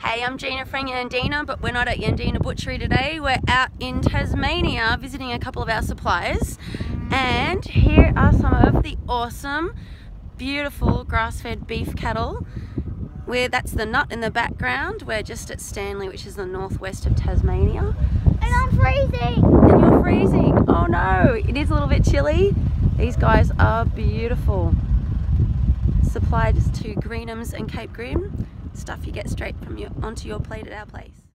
Hey, I'm Gina from Yandina, but we're not at Yandina Butchery today. We're out in Tasmania visiting a couple of our suppliers. And here are some of the awesome, beautiful grass-fed beef cattle. That's the nut in the background. We're just at Stanley, which is the northwest of Tasmania. And I'm freezing! And you're freezing! Oh no, it is a little bit chilly. These guys are beautiful. Supplied to Greenhams and Cape Grim. Stuff you get straight from onto your plate at our place.